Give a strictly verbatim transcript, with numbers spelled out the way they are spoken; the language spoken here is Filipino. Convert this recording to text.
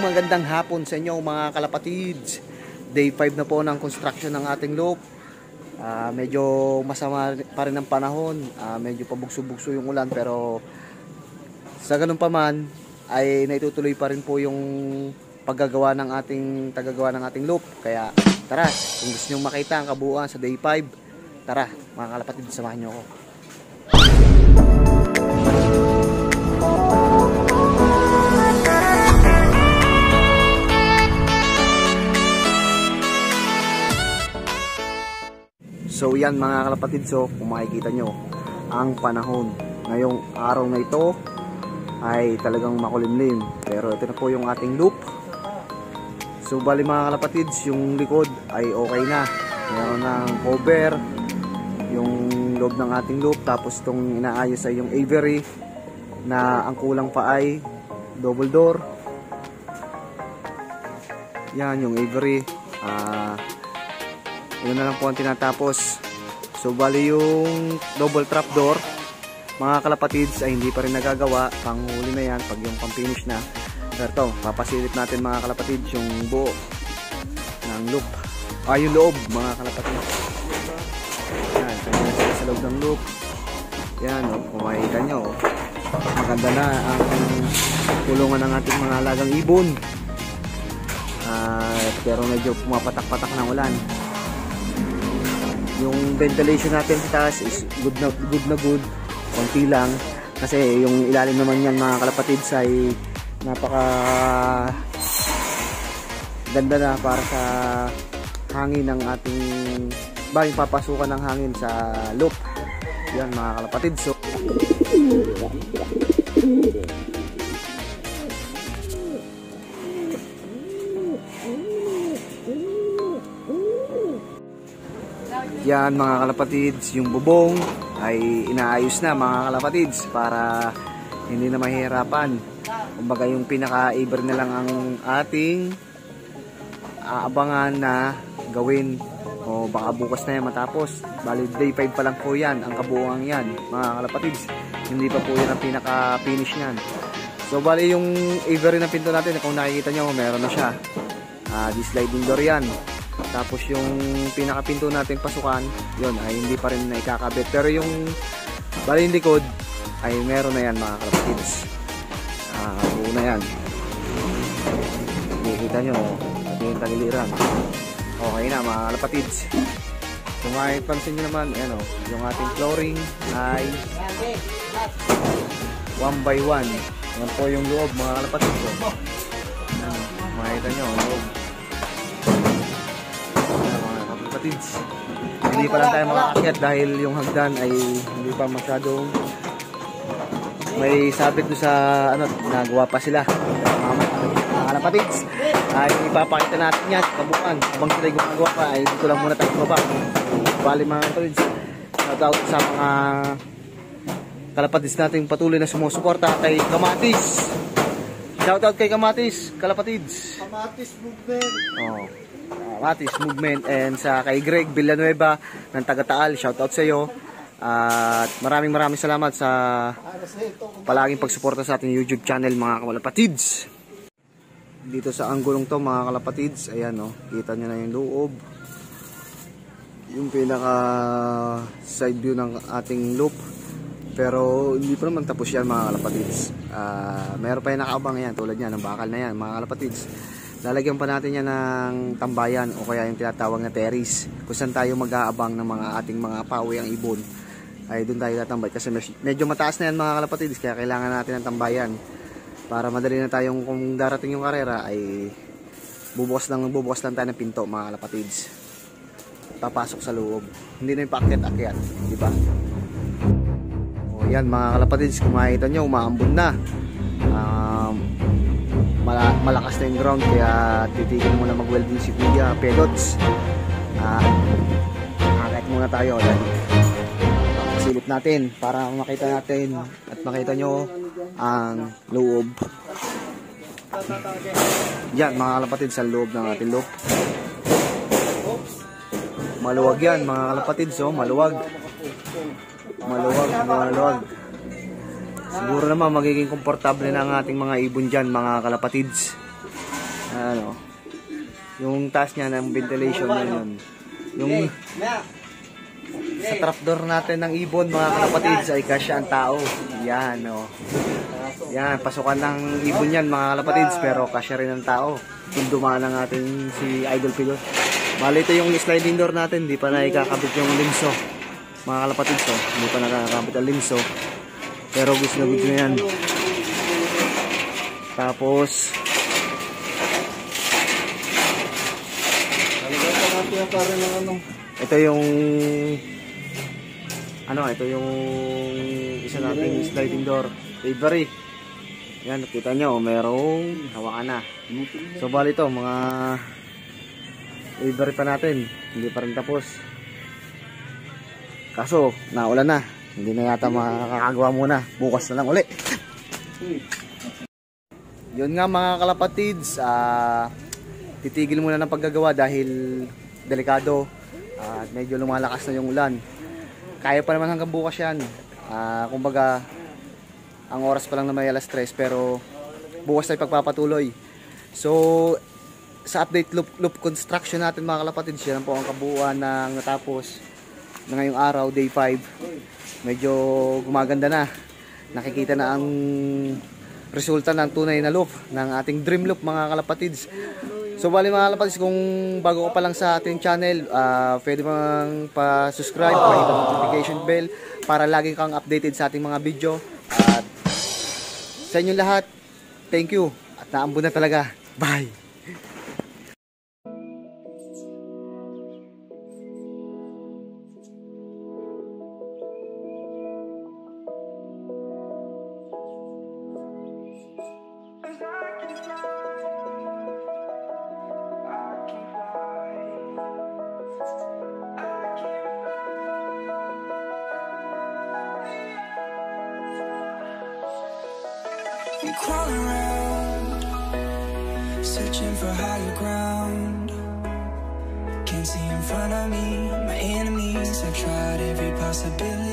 magandang hapon sa inyo mga kalapatids. Day five na po ng construction ng ating loop. Uh, medyo masama pa rin ang panahon. Uh, medyo pabugso-bugso yung ulan, pero sa ganun pa man ay naitutuloy pa rin po yung paggagawa ng ating tagagawa ng ating loop. Kaya tara, kung gusto nyo makita ang kabuuan sa day five, tara mga kalapatids, samahan nyo ako. So yan mga kalapatids, so kung makikita nyo ang panahon ngayong araw na ito ay talagang makulimlim, pero ito na po yung ating loop. So bali mga kalapatids, yung likod ay okay na, meron ng cover yung loob ng ating loop, tapos itong inaayos ay yung Avery na ang kulang pa ay double door. Yan yung Avery, ah uh, yun na lang po ang tinatapos. So bali yung double trap door mga kalapatids ay hindi pa rin nagagawa. Panghuli na yan pag yung pang-finish na. Pero ito, papasilip natin mga kalapatids yung buo ng loop, ah yung loob mga kalapatids. Yan, kanya sila sa loob ng loop. Yan o, oh, kung makikita nyo, oh, maganda na ang kulungan ng ating mga alagang ibon. Uh, pero medyo pumapatak-patak ng ulan. Yung ventilation natin sa taas is good na good, na good. Konti lang. Kasi yung ilalim naman yan mga kalapatids ay napaka ganda na para sa hangin ng ating baling papasukan ng hangin sa loop. Yan mga kalapatids. So, yan mga kalapatids, yung bubong ay inaayos na mga kalapatids para hindi na mahirapan. Kumbaga yung pinaka-iber na lang ang ating aabangan na gawin, o baka bukas na yan matapos. Bali day five pa lang po yan, ang kabuuan yan mga kalapatids, hindi pa po yan ang pinaka-finish yan. So bali yung Avery na pinto natin, kung nakikita nyo meron na siya, uh, di sliding door yan. Tapos yung pinakapinto nating pasukan, yun ay hindi pa rin naikakabit. Pero yung bali yung likod ay meron na yan mga kalapatids. Ah, buo na yan. Nakikita nyo, pati yung tagiliran. Okay na mga kalapatids. Kung maipansin nyo naman, ayan o, yung ating flooring ay one by one. Yan po yung loob mga kalapatids. Makikita nyo, loob. Hindi pa lang tayo makakakit dahil yung hagdan ay hindi pa masyadong may sabit doon sa ano, nagawa pa sila mga kalapatids. Ay ipapakita natin yan kabukan habang sila gumagawa pa. Ay dito lang muna tayo baba. Bali mga kalapatids, shout out sa mga kalapatids natin patuloy na sumusuporta kay Kamatis. Shout out kay Kamatis kalapatids, Kamatis movement. Oh, Kamatis movement. And sa kay Greg Villanueva ng Taga-Taal, shoutout sa iyo. At uh, maraming maraming salamat sa palaging pagsuporta sa ating YouTube channel mga kalapatids. Dito sa anggulong to mga kalapatids, ayan o, oh, kita nyo na yung loob, yung pinaka side view ng ating loop. Pero hindi pa naman tapos yan mga kalapatids. Uh, meron pa yung nakaabang yan, tulad yan, ng bakal na yan mga kalapatids. Lalagyan pa natin yan ng tambayan o kaya yung tinatawag na terrace, kung saan tayo mag-aabang ng mga ating mga pawi ang ibon. Ay doon tayo tatambay kasi medyo mataas na yan mga kalapatids, kaya kailangan natin ng tambayan para madali na tayong, kung darating yung karera ay bubukas lang, bubukas lang tayo ng pinto mga kalapatids, papasok sa loob, hindi na yung paakyat-akyat, di ba? O yan mga kalapatids, kung makikita nyo umaambon na. um, malakas na yung ground, kaya titigil muna mag-welding si Kuya Pelots. Ah, akit muna tayo dahil silip natin para makita natin at makita nyo ang loob. Yan mga kalapatids, sa loob ng ating loop. Maluwag yan mga kalapatids, oh, maluwag. Maluwag, maluwag. Siguro naman magiging komportable na ang ating mga ibon dyan mga kalapatids. Ano, yung taas niya ng ventilation na yun. Yung sa trapdoor natin ng ibon mga kalapatids ay kasya ang tao. Yan, oh. Yan, pasukan ng ibon yan mga kalapatids, pero kasya rin ang tao. Kung dumaan ng ating si Idol Pilot. Bali ito yung sliding door natin, hindi pa na ikakabit yung limso. Mga kalapatids, oh. Hindi pa nakakabit ang limso. Pero gusto na gusto na yan. Tapos ito yung ano, ito yung isa nating sliding door, Avery. Yan, nakita nyo, merong hawakan na. So bali ito, mga Avery pa natin, hindi pa rin tapos. Kaso, naulan na, hindi na yata makakagawa muna. Bukas na lang uli. Yun nga mga kalapatids, ah, titigil muna ng paggagawa dahil delikado at uh, medyo lumalakas na yung ulan. Kaya pa naman hanggang bukas yan. Uh, kumbaga, ang oras pa lang na may alas tres, pero bukas tayo pagpapatuloy. So, sa update loop, loop construction natin mga kalapatids, yan po ang kabuuan ng natapos na ngayong araw, day five. Medyo gumaganda na. Nakikita na ang resulta ng tunay na loop, ng ating dream loop mga kalapatids. So bali mga kalapatids, kung bago ka pa lang sa ating channel, uh, pwede bang pa-subscribe, pa-hit ang notification bell para lagi kang updated sa ating mga video. At sa inyo lahat, thank you. At naambun na talaga. Bye! We crawl around, searching for higher ground. Can't see in front of me, my enemies have tried every possibility.